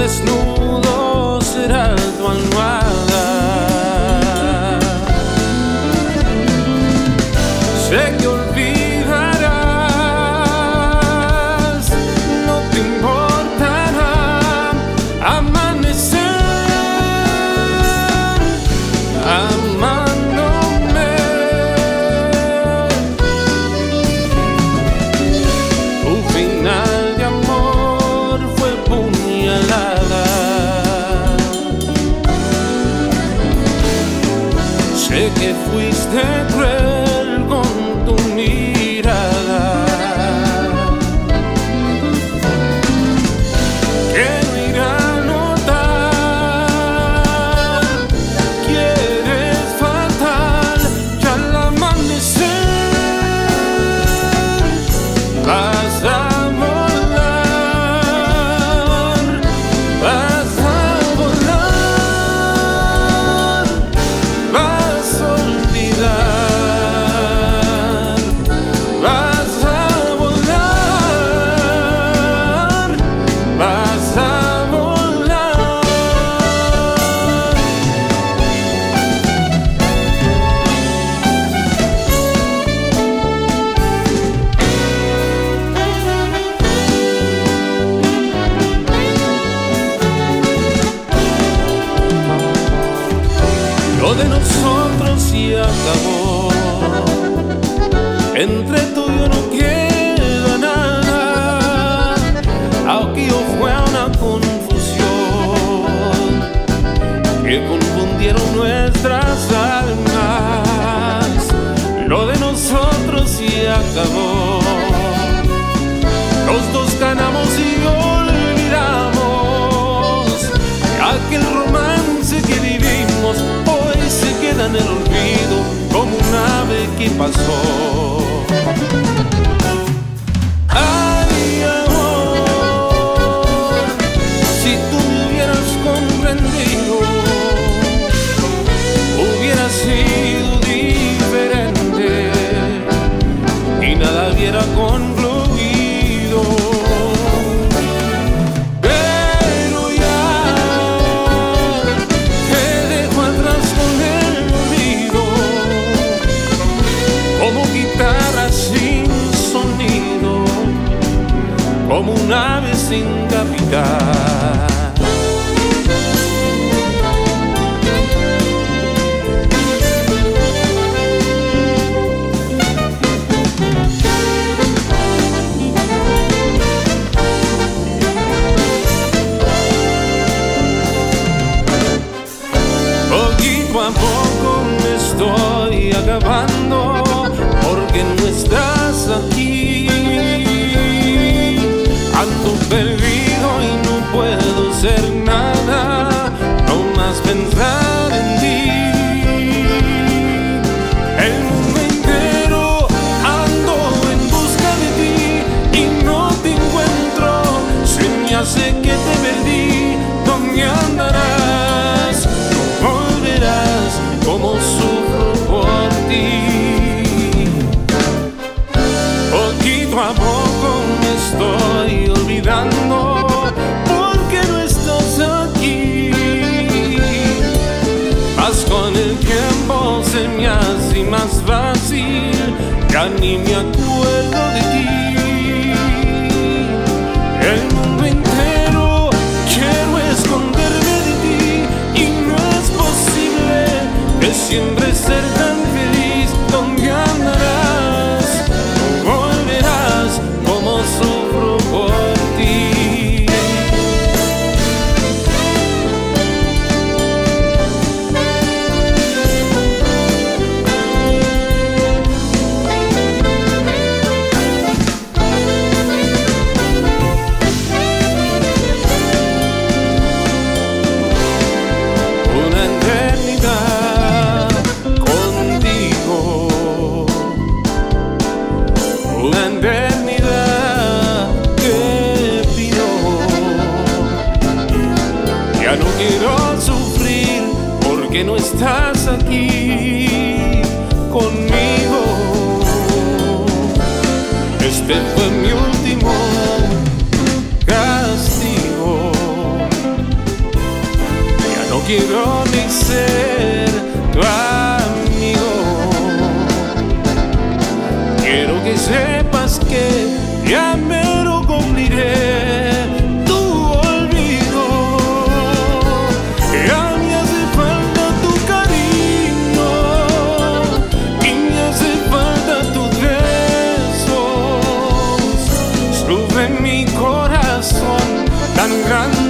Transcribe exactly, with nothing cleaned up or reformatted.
desnudo será tu almohada. Sé que olvidarás, no te importará amanecer amándome. Tu final de amor fue puñalada. Sé que fuiste cruel con tu mirada, que no irá a notar que eres fatal. Ya al amanecer vas a volar, vas a volar, vas a olvidar, vas a volar, vas a volar. Lo de nosotros se acabó, entre tú y yo no queda nada. Aquello fue una confusión que confundieron nuestras almas. Lo de nosotros se acabó, los dos ganamos y olvidamos aquel romance que vivimos. Hoy se queda en el olvido como un ave que pasó. Ay, amor, si tú me hubieras comprendido, hubiera sido diferente y nada hubiera concluido. Pero ya te dejo atrás con el olvido, como guitarra sin sonido, como un ave sin capitán. Poquito a poco me estoy acabando porque no estás aquí. Ando perdido y no puedo ser nada, no más pensar en ti. El mundo entero ando en busca de ti y no te encuentro. Se me hace que te perdí. ¿Dónde andarás? No volverás, como sufro por ti. Poquito a poco me estoy olvidando porque no estás aquí. Más con el tiempo se me hace más fácil, ya ni me acuerdo de ti. El mundo entero quiero esconderme de ti y no es posible que siempre ser tan feliz. ¿Dónde andarás? No volverás, como sufro por ti. Una eternidad contigo, una eternidad que pido. Ya no quiero sufrir porque no estás aquí conmigo. Este fue mi último castigo. quiero ni ser tu amigo. Quiero que sepas que ya me lo cumpliré tu olvido. Ya me hace falta tu cariño y me hace falta tus besos. Sube mi corazón tan grande